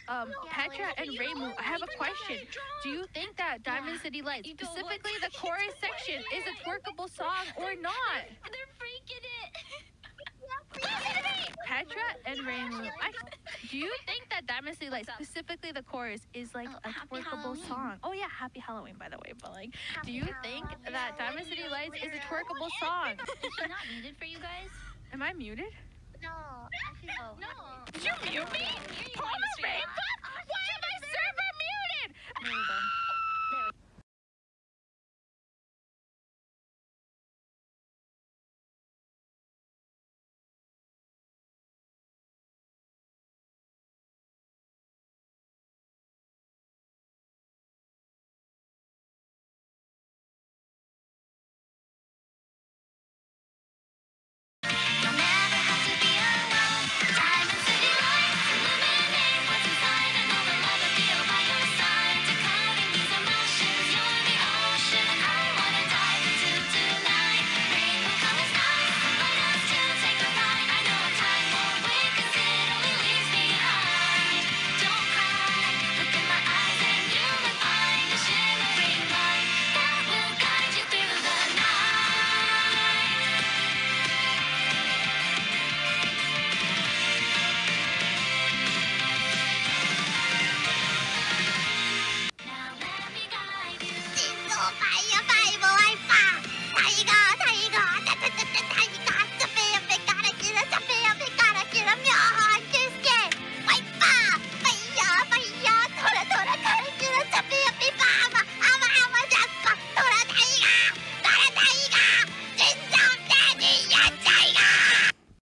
Petra and Raymu, I have a question. Do you think that Diamond City Lights, specifically the chorus section, is a twerkable song or not? They're freaking it. Petra and Raymu, do you think that Diamond City Lights, specifically the chorus, is like a twerkable song? Oh yeah, Happy Halloween, by the way. But like, do you think that Diamond City Lights is a twerkable song? Is she not muted for you guys? Am I muted? No, I feel No. Did you mute me? Promise me.